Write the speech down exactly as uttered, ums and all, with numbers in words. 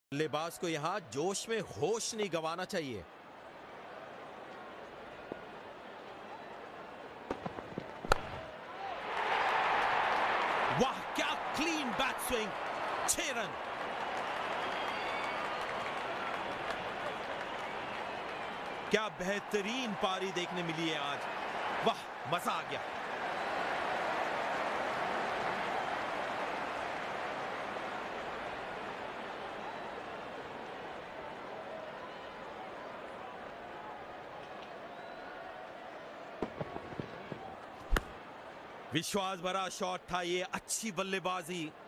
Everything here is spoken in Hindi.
बल्लेबाज को यहां जोश में होश नहीं गंवाना चाहिए। वाह, क्या क्लीन बैट स्विंग, छह रन। क्या बेहतरीन पारी देखने मिली है आज, वाह मजा आ गया। विश्वास भरा शॉट था ये, अच्छी बल्लेबाजी।